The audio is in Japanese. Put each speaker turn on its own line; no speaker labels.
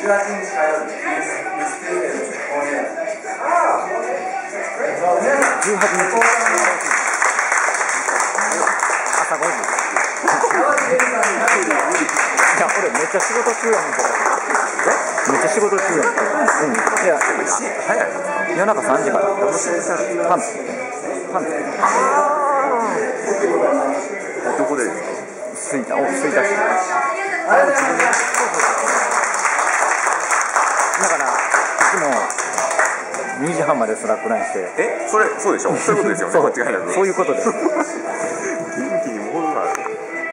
朝5時。いや、俺めっちゃ仕事中やねんけど。めっちゃ仕事中やねんけど。いや、早い。夜中3時から。パンツ。
どこでですか？
吹田市。だから、いつも2時半までスラックラインして。
そうでしょ？そういうことですよね。間違いなく。
そういうことです。